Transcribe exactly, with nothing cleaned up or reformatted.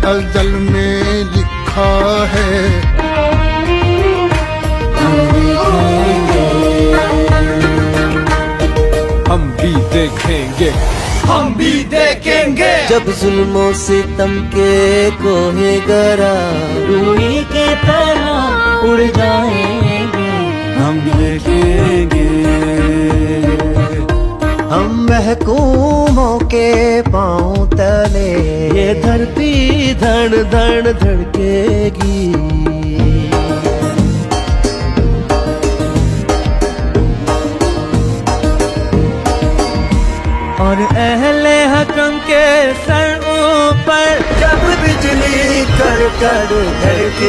अज़ल में लिखा है। हम भी देखेंगे, हम भी देखेंगे जब जुल्मों सितम के कोहे गरा रूही के तरह उड़ जाएंगे। हम देखेंगे हम महकूमों के पांव तले ये धरती धड़ धड़ धड़केगी। और अहले हकम के सर ऊपर जब बिजली कर कर धड़के।